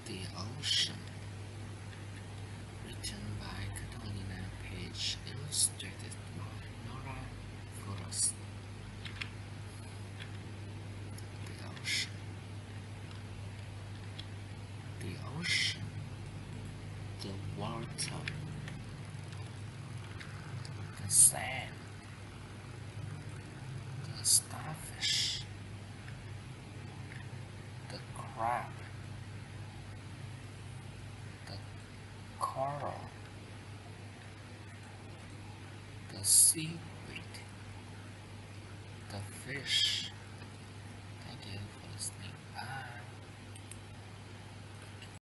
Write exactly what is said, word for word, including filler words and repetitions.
The Ocean, written by Catalina Page, illustrated by Nora Furos. The ocean. The ocean. The water. The sand. The starfish. The crab. The coral. The seaweed. The fish.